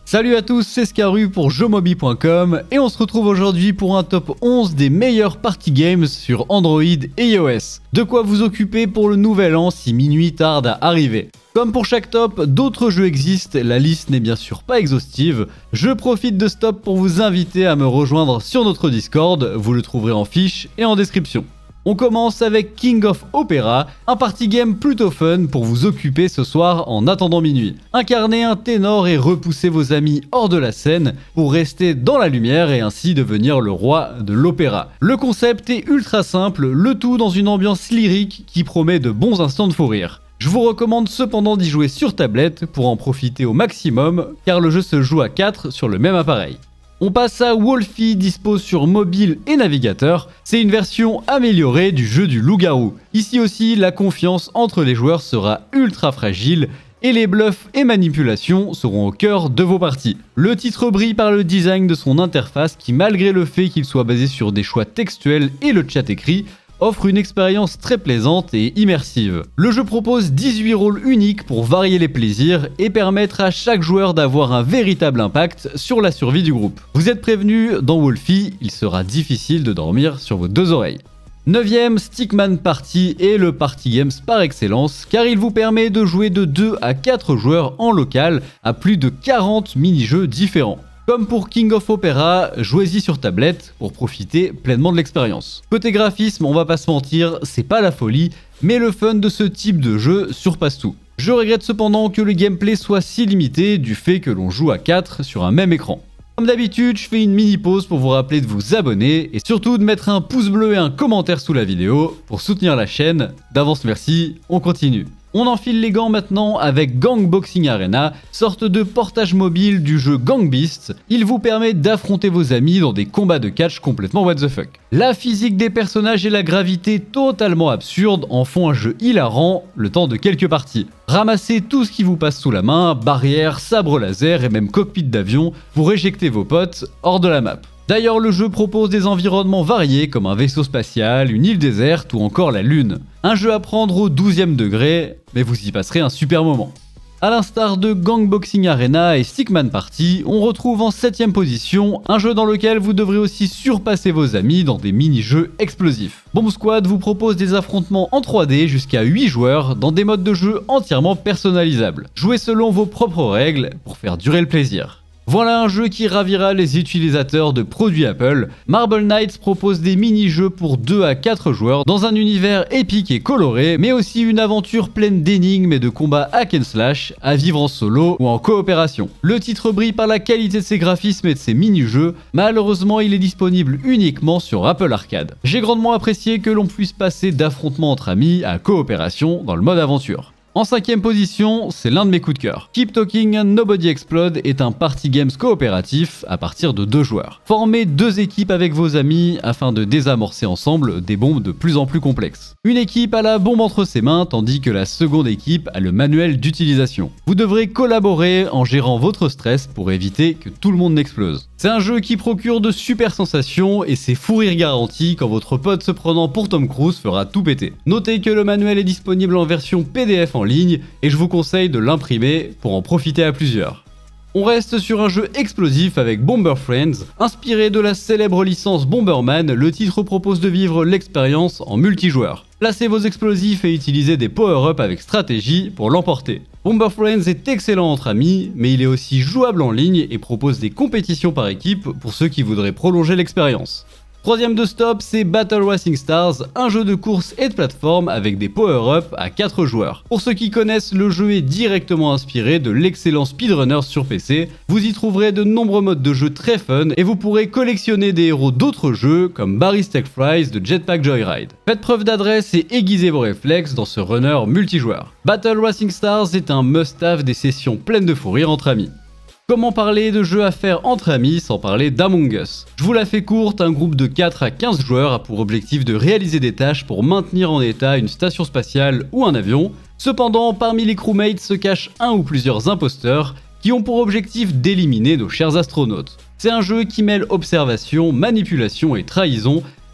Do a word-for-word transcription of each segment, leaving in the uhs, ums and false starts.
Salut à tous, c'est Scaru pour Jomobi point com et on se retrouve aujourd'hui pour un top onze des meilleurs party games sur Android et iOS. De quoi vous occuper pour le nouvel an si minuit tarde à arriver. Comme pour chaque top, d'autres jeux existent, la liste n'est bien sûr pas exhaustive. Je profite de ce top pour vous inviter à me rejoindre sur notre Discord, vous le trouverez en fiche et en description. On commence avec King of Opera, un party game plutôt fun pour vous occuper ce soir en attendant minuit. Incarnez un ténor et repoussez vos amis hors de la scène pour rester dans la lumière et ainsi devenir le roi de l'opéra. Le concept est ultra simple, le tout dans une ambiance lyrique qui promet de bons instants de fou rire. Je vous recommande cependant d'y jouer sur tablette pour en profiter au maximum car le jeu se joue à quatre sur le même appareil. On passe à Wolfie, dispo sur mobile et navigateur. C'est une version améliorée du jeu du loup-garou. Ici aussi, la confiance entre les joueurs sera ultra fragile et les bluffs et manipulations seront au cœur de vos parties. Le titre brille par le design de son interface qui, malgré le fait qu'il soit basé sur des choix textuels et le chat écrit, offre une expérience très plaisante et immersive. Le jeu propose dix-huit rôles uniques pour varier les plaisirs et permettre à chaque joueur d'avoir un véritable impact sur la survie du groupe. Vous êtes prévenus, dans Wolfie, il sera difficile de dormir sur vos deux oreilles. neuvième, Stickman Party est le party games par excellence car il vous permet de jouer de deux à quatre joueurs en local à plus de quarante mini-jeux différents. Comme pour King of Opera, jouez-y sur tablette pour profiter pleinement de l'expérience. Côté graphisme, on va pas se mentir, c'est pas la folie, mais le fun de ce type de jeu surpasse tout. Je regrette cependant que le gameplay soit si limité du fait que l'on joue à quatre sur un même écran. Comme d'habitude, je fais une mini pause pour vous rappeler de vous abonner et surtout de mettre un pouce bleu et un commentaire sous la vidéo pour soutenir la chaîne. D'avance merci, on continue. On enfile les gants maintenant avec Gang Boxing Arena, sorte de portage mobile du jeu Gang Beasts. Il vous permet d'affronter vos amis dans des combats de catch complètement what the fuck. La physique des personnages et la gravité totalement absurde en font un jeu hilarant le temps de quelques parties. Ramassez tout ce qui vous passe sous la main, barrières, sabres laser et même cockpit d'avion pour éjecter vos potes hors de la map. D'ailleurs, le jeu propose des environnements variés comme un vaisseau spatial, une île déserte ou encore la lune. Un jeu à prendre au douzième degré, mais vous y passerez un super moment. A l'instar de Gang Boxing Arena et Stickman Party, on retrouve en septième position un jeu dans lequel vous devrez aussi surpasser vos amis dans des mini-jeux explosifs. Bomb Squad vous propose des affrontements en trois D jusqu'à huit joueurs dans des modes de jeu entièrement personnalisables. Jouez selon vos propres règles pour faire durer le plaisir. Voilà un jeu qui ravira les utilisateurs de produits Apple. Marble Knights propose des mini-jeux pour deux à quatre joueurs dans un univers épique et coloré, mais aussi une aventure pleine d'énigmes et de combats hack and slash à vivre en solo ou en coopération. Le titre brille par la qualité de ses graphismes et de ses mini-jeux, malheureusement il est disponible uniquement sur Apple Arcade. J'ai grandement apprécié que l'on puisse passer d'affrontements entre amis à coopération dans le mode aventure. En cinquième position, c'est l'un de mes coups de cœur. Keep Talking and Nobody Explode est un party games coopératif à partir de deux joueurs. Formez deux équipes avec vos amis afin de désamorcer ensemble des bombes de plus en plus complexes. Une équipe a la bombe entre ses mains tandis que la seconde équipe a le manuel d'utilisation. Vous devrez collaborer en gérant votre stress pour éviter que tout le monde n'explose. C'est un jeu qui procure de super sensations et c'est fou rire garanti quand votre pote se prenant pour Tom Cruise fera tout péter. Notez que le manuel est disponible en version P D F en ligne et je vous conseille de l'imprimer pour en profiter à plusieurs. On reste sur un jeu explosif avec Bomber Friends. Inspiré de la célèbre licence Bomberman, le titre propose de vivre l'expérience en multijoueur. Placez vos explosifs et utilisez des power-up avec stratégie pour l'emporter. Bomber Friends est excellent entre amis, mais il est aussi jouable en ligne et propose des compétitions par équipe pour ceux qui voudraient prolonger l'expérience. Troisième de stop, c'est Battle Racing Stars, un jeu de course et de plateforme avec des power-up à quatre joueurs. Pour ceux qui connaissent, le jeu est directement inspiré de l'excellent Speedrunner sur P C. Vous y trouverez de nombreux modes de jeu très fun et vous pourrez collectionner des héros d'autres jeux comme Barry's Tech Fries de Jetpack Joyride. Faites preuve d'adresse et aiguisez vos réflexes dans ce runner multijoueur. Battle Racing Stars est un must-have des sessions pleines de fou rire entre amis. Comment parler de jeux à faire entre amis sans parler d'Among Us? Je vous la fais courte, un groupe de quatre à quinze joueurs a pour objectif de réaliser des tâches pour maintenir en état une station spatiale ou un avion. Cependant, parmi les crewmates se cachent un ou plusieurs imposteurs qui ont pour objectif d'éliminer nos chers astronautes. C'est un jeu qui mêle observation, manipulation et trahison,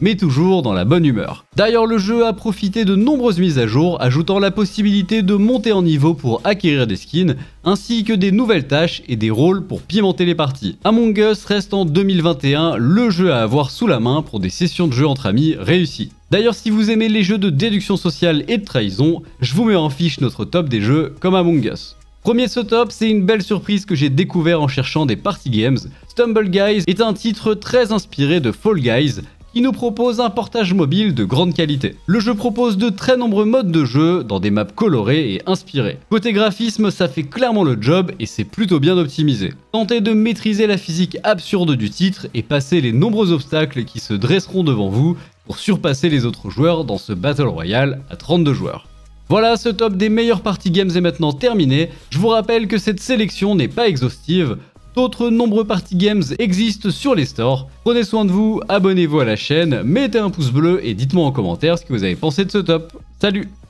mais toujours dans la bonne humeur. D'ailleurs, le jeu a profité de nombreuses mises à jour, ajoutant la possibilité de monter en niveau pour acquérir des skins, ainsi que des nouvelles tâches et des rôles pour pimenter les parties. Among Us reste en deux mille vingt et un le jeu à avoir sous la main pour des sessions de jeu entre amis réussies. D'ailleurs, si vous aimez les jeux de déduction sociale et de trahison, je vous mets en fiche notre top des jeux comme Among Us. Premier de ce top, c'est une belle surprise que j'ai découvert en cherchant des party games. Stumble Guys est un titre très inspiré de Fall Guys, qui nous propose un portage mobile de grande qualité. Le jeu propose de très nombreux modes de jeu dans des maps colorées et inspirées. Côté graphisme, ça fait clairement le job et c'est plutôt bien optimisé. Tentez de maîtriser la physique absurde du titre et passez les nombreux obstacles qui se dresseront devant vous pour surpasser les autres joueurs dans ce Battle Royale à trente-deux joueurs. Voilà, ce top des meilleurs party games est maintenant terminé. Je vous rappelle que cette sélection n'est pas exhaustive. D'autres nombreux party games existent sur les stores. Prenez soin de vous, abonnez-vous à la chaîne, mettez un pouce bleu et dites-moi en commentaire ce que vous avez pensé de ce top. Salut!